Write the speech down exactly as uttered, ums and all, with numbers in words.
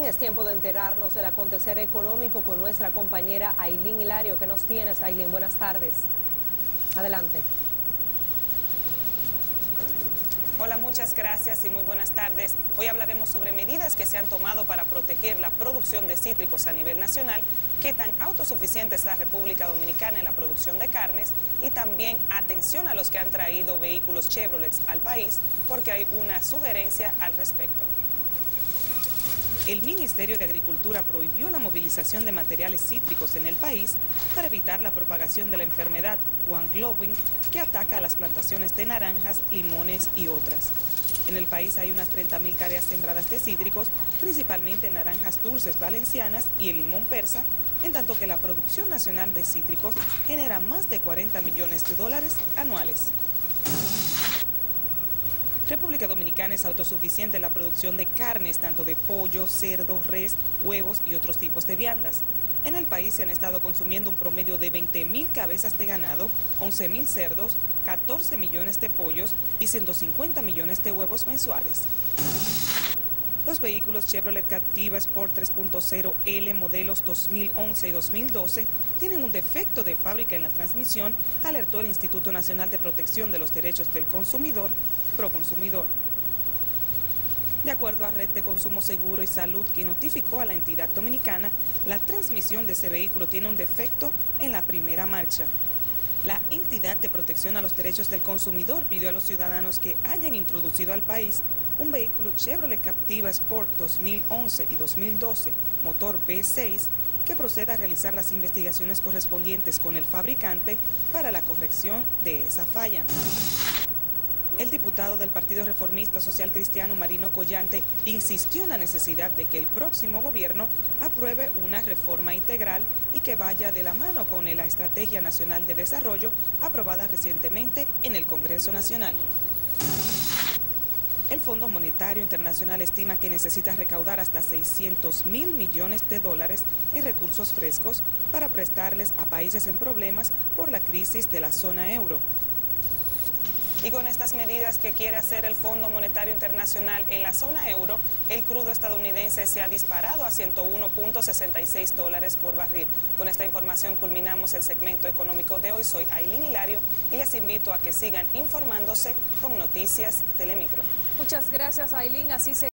Es tiempo de enterarnos del acontecer económico con nuestra compañera Ailín Hilario. ¿Qué nos tienes, Ailín? Buenas tardes. Adelante. Hola, muchas gracias y muy buenas tardes. Hoy hablaremos sobre medidas que se han tomado para proteger la producción de cítricos a nivel nacional, qué tan autosuficiente es la República Dominicana en la producción de carnes y también atención a los que han traído vehículos Chevrolet al país porque hay una sugerencia al respecto. El Ministerio de Agricultura prohibió la movilización de materiales cítricos en el país para evitar la propagación de la enfermedad One Globin que ataca a las plantaciones de naranjas, limones y otras. En el país hay unas treinta mil hectáreas sembradas de cítricos, principalmente naranjas dulces valencianas y el limón persa, en tanto que la producción nacional de cítricos genera más de cuarenta millones de dólares anuales. República Dominicana es autosuficiente en la producción de carnes, tanto de pollo, cerdo, res, huevos y otros tipos de viandas. En el país se han estado consumiendo un promedio de veinte mil cabezas de ganado, once mil cerdos, catorce millones de pollos y ciento cincuenta millones de huevos mensuales. Los vehículos Chevrolet Captiva Sport tres punto cero L modelos dos mil once y dos mil doce tienen un defecto de fábrica en la transmisión, alertó el Instituto Nacional de Protección de los Derechos del Consumidor, Proconsumidor. De acuerdo a Red de Consumo Seguro y Salud, que notificó a la entidad dominicana, la transmisión de ese vehículo tiene un defecto en la primera marcha. La entidad de protección a los derechos del consumidor pidió a los ciudadanos que hayan introducido al país un vehículo Chevrolet Captiva Sport dos mil once y dos mil doce, motor V seis, que proceda a realizar las investigaciones correspondientes con el fabricante para la corrección de esa falla. El diputado del Partido Reformista Social Cristiano, Marino Collante, insistió en la necesidad de que el próximo gobierno apruebe una reforma integral y que vaya de la mano con la Estrategia Nacional de Desarrollo aprobada recientemente en el Congreso Nacional. El Fondo Monetario Internacional estima que necesita recaudar hasta seiscientos mil millones de dólares en recursos frescos para prestarles a países en problemas por la crisis de la zona euro. Y con estas medidas que quiere hacer el Fondo Monetario Internacional en la zona euro, el crudo estadounidense se ha disparado a ciento uno punto sesenta y seis dólares por barril. Con esta información culminamos el segmento económico de hoy. Soy Ailín Hilario y les invito a que sigan informándose con Noticias Telemicro. Muchas gracias, Ailín. Así se